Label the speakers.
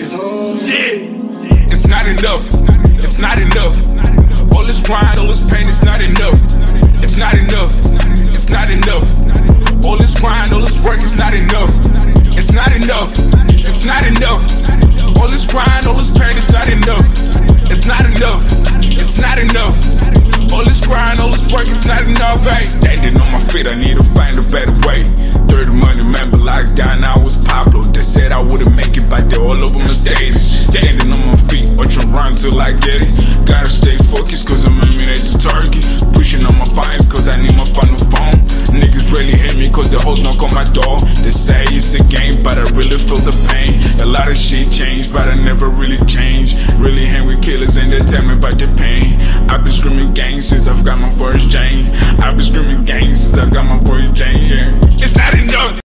Speaker 1: greatest. Yeah, it's not enough. It's not enough. All this grind, all this pain, it's not enough. It's not enough. It's not enough. All this grind, all this work, it's not enough. It's not enough. It's not enough. All this grind, all this pain, it's not enough. It's not enough. It's not enough. All this grind, all this work, it's not enough. Hey. Standing on my feet, I need to find a better way. Dirty money, man, but lockdown, I was Pablo. They said I wouldn't make it, but they're all over my stages. Standing on my feet, watch them run till I get it. Gotta stay focused, cause I'm aiming at the target. Pushing on my fines, cause I need my final phone. Niggas really hate me, cause the hoes knock on my door. They say it's a game, but I really feel the pain. A lot of shit changed, but I never really changed. Really hang with killers and they tell me about the pain. I've been screaming gang since I've got my first chain. I've been screaming gang since I've got my first chain, yeah. It's not enough.